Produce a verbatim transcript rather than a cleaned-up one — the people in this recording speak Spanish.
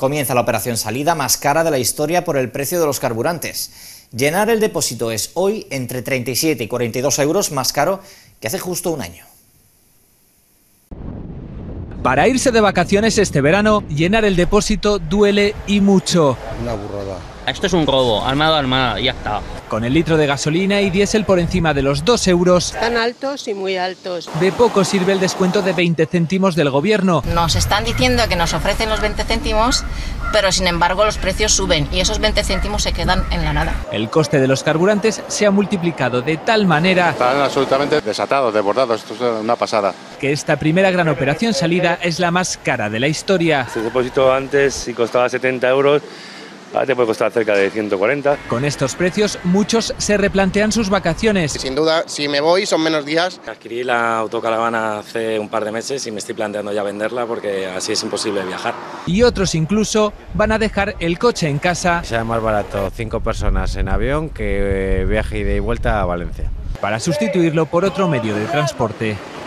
Comienza la operación salida más cara de la historia por el precio de los carburantes. Llenar el depósito es hoy entre treinta y siete y cuarenta y dos euros más caro que hace justo un año. Para irse de vacaciones este verano, llenar el depósito duele y mucho. Una burrada. Esto es un robo, armado, armada, ya está. Con el litro de gasolina y diésel por encima de los dos euros, están altos y muy altos. De poco sirve el descuento de veinte céntimos del gobierno. Nos están diciendo que nos ofrecen los veinte céntimos, pero sin embargo los precios suben y esos veinte céntimos se quedan en la nada. El coste de los carburantes se ha multiplicado de tal manera... Están absolutamente desatados, desbordados, esto es una pasada. ...que esta primera gran operación salida es la más cara de la historia. Este depósito antes, si costaba setenta euros... ahora te puede costar cerca de ciento cuarenta. Con estos precios, muchos se replantean sus vacaciones. Sin duda, si me voy, son menos días. Adquirí la autocaravana hace un par de meses y me estoy planteando ya venderla porque así es imposible viajar. Y otros incluso van a dejar el coche en casa. Sea más barato cinco personas en avión que viaje ida y vuelta a Valencia. Para sustituirlo por otro medio de transporte.